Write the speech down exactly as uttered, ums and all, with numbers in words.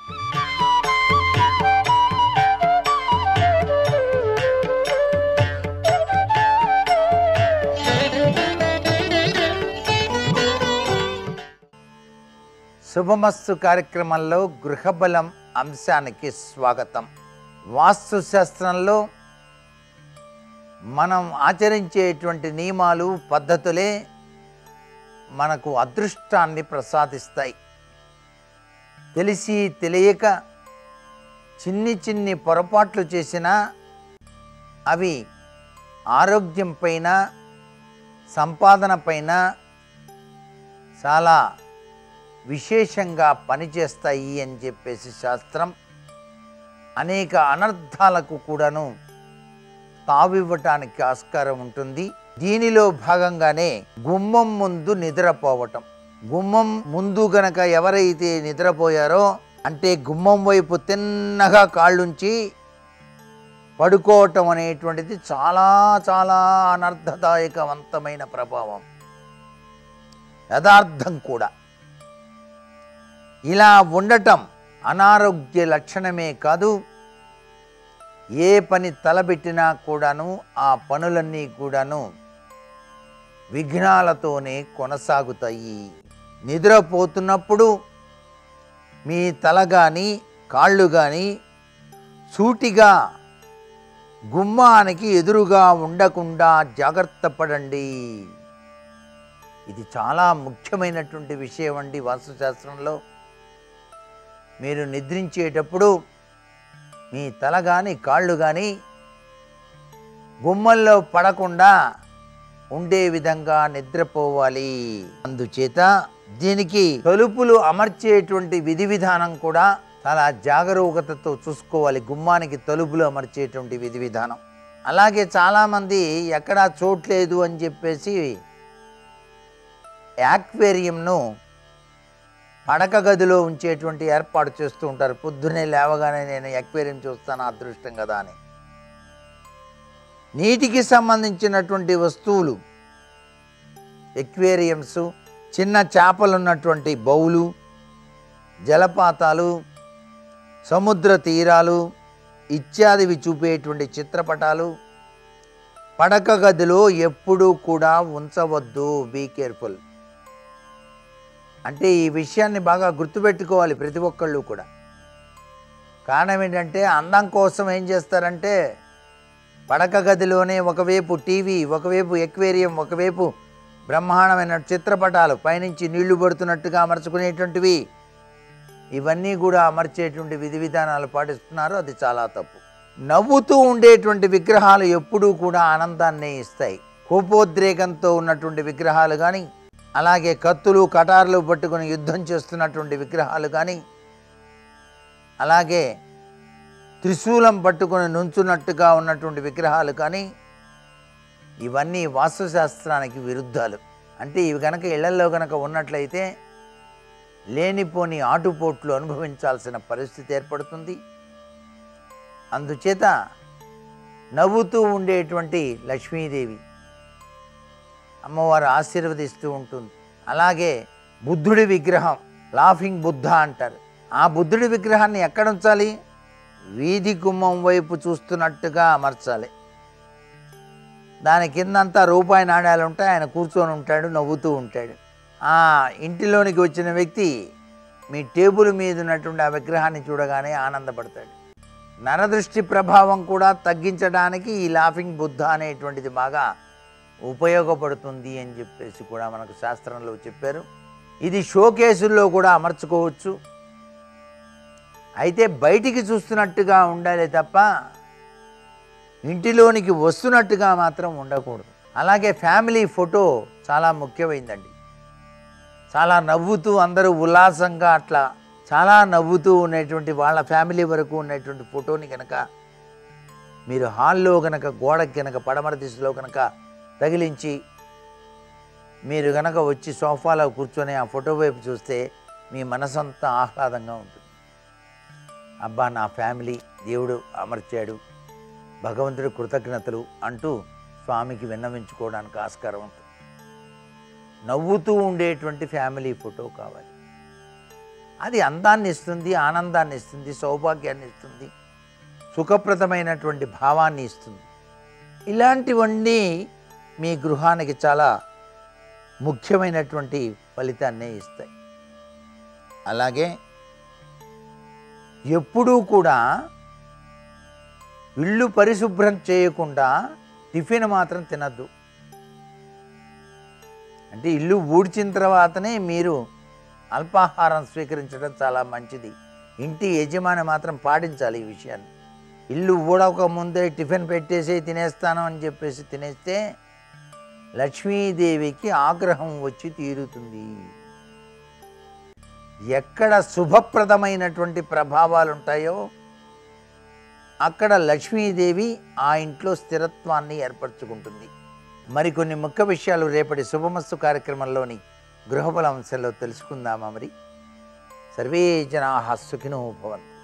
శుభమస్తు కార్యక్రమంలో గృహబలం అంశానికి స్వాగతం. వాస్తు శాస్త్రంలో మనం ఆచరించేటువంటి నియమాలు పద్ధతులే మనకు అదృష్టాన్ని ప్రసాదిస్తాయి. తెలిసి తెలియక చిన్ని చిన్ని పొరపాట్లు చేసినా అవి ఆరోగ్యం పైన సంపాదన పైన చాలా విశేషంగా పనిచేస్తాయి అని చెప్పేసి శాస్త్రం అనేక అనర్థాలకు కూడాను తావివ్వటానికి ఆస్కారం ఉంటుంది. దీనిలో భాగంగానే గుమ్మం ముందు నిద్రపోవటం. గుమ్మం ముందు గనక ఎవరైతే నిద్రపోయారో అంటే గుమ్మం వైపు తిన్నగా కాళ్ళుంచి పడుకోవటం అనేటువంటిది చాలా చాలా అనర్థదాయకవంతమైన ప్రభావం, యథార్థం కూడా. ఇలా ఉండటం అనారోగ్య లక్షణమే కాదు, ఏ పని తలబెట్టినా కూడాను ఆ పనులన్నీ కూడాను విఘ్నాలతోనే కొనసాగుతాయి. నిద్రపోతున్నప్పుడు మీ తల కానీ కాళ్ళు కానీ సూటిగా గుమ్మానికి ఎదురుగా ఉండకుండా జాగ్రత్త పడండి. ఇది చాలా ముఖ్యమైనటువంటి విషయం అండి. వాస్తుశాస్త్రంలో మీరు నిద్రించేటప్పుడు మీ తల కానీ కాళ్ళు కానీ గుమ్మల్లో పడకుండా ఉండే విధంగా నిద్రపోవాలి. అందుచేత దీనికి తలుపులు అమర్చేటువంటి విధి విధానం కూడా చాలా జాగరూకతతో చూసుకోవాలి. గుమ్మానికి తలుపులు అమర్చేటువంటి విధి విధానం. అలాగే చాలామంది ఎక్కడా చోట్లేదు అని చెప్పేసి యాక్వేరియంను పడక గదిలో ఉంచేటువంటి ఏర్పాటు చేస్తూ ఉంటారు. పొద్దున్నే లేవగానే నేను యాక్వేరియం చూస్తాను, అదృష్టం కదా అని. నీటికి సంబంధించినటువంటి వస్తువులు, ఎక్వేరియంస్, చిన్న చేపలు ఉన్నటువంటి బౌలు, జలపాతాలు, సముద్ర తీరాలు ఇత్యాదివి చూపేటువంటి చిత్రపటాలు పడక గదిలో ఎప్పుడూ కూడా ఉంచవద్దు. Be careful. అంటే ఈ విషయాన్ని బాగా గుర్తుపెట్టుకోవాలి ప్రతి ఒక్కళ్ళు కూడా. కారణం ఏంటంటే అందం కోసం ఏం చేస్తారంటే పడక గదిలోనే ఒకవైపు టీవీ, ఒకవైపు ఎక్వేరియం, ఒకవైపు బ్రహ్మాండమైన చిత్రపటాలు, పైనుంచి నీళ్లు పడుతున్నట్టుగా అమర్చుకునేటువంటివి, ఇవన్నీ కూడా అమర్చేటువంటి విధి విధానాలు పాటిస్తున్నారు. అది చాలా తప్పు. నవ్వుతూ ఉండేటువంటి విగ్రహాలు ఎప్పుడూ కూడా ఆనందాన్ని ఇస్తాయి. కోపోద్రేకంతో ఉన్నటువంటి విగ్రహాలు కానీ, అలాగే కత్తులు కటార్లు పట్టుకుని యుద్ధం చేస్తున్నటువంటి విగ్రహాలు కానీ, అలాగే త్రిశూలం పట్టుకుని నుంచున్నట్టుగా ఉన్నటువంటి విగ్రహాలు కానీ, ఇవన్నీ వాస్తుశాస్త్రానికి విరుద్ధాలు. అంటే ఇవి కనుక ఇళ్లలో కనుక ఉన్నట్లయితే లేనిపోని ఆటుపోట్లు అనుభవించాల్సిన పరిస్థితి ఏర్పడుతుంది. అందుచేత నవ్వుతూ ఉండేటువంటి లక్ష్మీదేవి అమ్మవారు ఆశీర్వదిస్తూ ఉంటుంది. అలాగే బుద్ధుడి విగ్రహం, లాఫింగ్ బుద్ధ అంటారు. ఆ బుద్ధుడి విగ్రహాన్ని ఎక్కడ ఉంచాలి? వీధి గుమ్మం వైపు చూస్తున్నట్టుగా అమర్చాలి. దాని కిందంతా రూపాయి నాణ్యాలు ఉంటాయి. ఆయన కూర్చొని ఉంటాడు, నవ్వుతూ ఉంటాడు. ఆ ఇంటిలోనికి వచ్చిన వ్యక్తి మీ టేబుల్ మీద ఉన్నటువంటి ఆ విగ్రహాన్ని చూడగానే ఆనందపడతాడు. నరదృష్టి ప్రభావం కూడా తగ్గించడానికి ఈ లాఫింగ్ బుద్ధ అనేటువంటిది బాగా ఉపయోగపడుతుంది అని చెప్పేసి కూడా మనకు శాస్త్రంలో చెప్పారు. ఇది షోకేసుల్లో కూడా అమర్చుకోవచ్చు. అయితే బయటికి చూస్తున్నట్టుగా ఉండాలి తప్ప ఇంటిలోనికి వస్తున్నట్టుగా మాత్రం ఉండకూడదు. అలాగే ఫ్యామిలీ ఫోటో చాలా ముఖ్యమైందండి. చాలా నవ్వుతూ అందరూ ఉల్లాసంగా అట్లా చాలా నవ్వుతూ ఉన్నటువంటి వాళ్ళ ఫ్యామిలీ వరకు ఉన్నటువంటి ఫోటోని కనుక మీరు హాల్లో కనుక గోడకి కనుక పడమర దిశలో కనుక తగిలించి మీరు కనుక వచ్చి సోఫాలో కూర్చొని ఆ ఫోటో వైపు చూస్తే మీ మనసంతా ఆహ్లాదంగా ఉంటుంది. అబ్బా, నా ఫ్యామిలీ దేవుడు అమర్చాడు, భగవంతుడి కృతజ్ఞతలు అంటూ స్వామికి విన్నవించుకోవడానికి ఆస్కారం ఉంటుంది. నవ్వుతూ ఉండేటువంటి ఫ్యామిలీ ఫోటో కావాలి. అది అందాన్ని ఇస్తుంది, ఆనందాన్ని ఇస్తుంది, సౌభాగ్యాన్ని ఇస్తుంది, సుఖప్రదమైనటువంటి భావాన్ని ఇస్తుంది. ఇలాంటివన్నీ మీ గృహానికి చాలా ముఖ్యమైనటువంటి ఫలితాన్నే ఇస్తాయి. అలాగే ఎప్పుడూ కూడా ఇల్లు పరిశుభ్రం చేయకుండా టిఫిన్ మాత్రం తినద్దు. అంటే ఇల్లు ఊడ్చిన తర్వాతనే మీరు అల్పాహారం స్వీకరించడం చాలా మంచిది. ఇంటి యజమాని మాత్రం పాటించాలి ఈ విషయాన్ని. ఇల్లు ఊడక ముందే టిఫిన్ పెట్టేసి తినేస్తాను అని చెప్పేసి తినేస్తే లక్ష్మీదేవికి ఆగ్రహం వచ్చి తీరుతుంది. ఎక్కడ శుభప్రదమైనటువంటి ప్రభావాలు ఉంటాయో అక్కడ లక్ష్మీదేవి ఆ ఇంట్లో స్థిరత్వాన్ని ఏర్పరచుకుంటుంది. మరికొన్ని ముఖ్య విషయాలు రేపటి శుభమస్తు కార్యక్రమంలోని గృహబల అంశంలో తెలుసుకుందామా? మరి సర్వే జనాః సుఖినో భవంతు.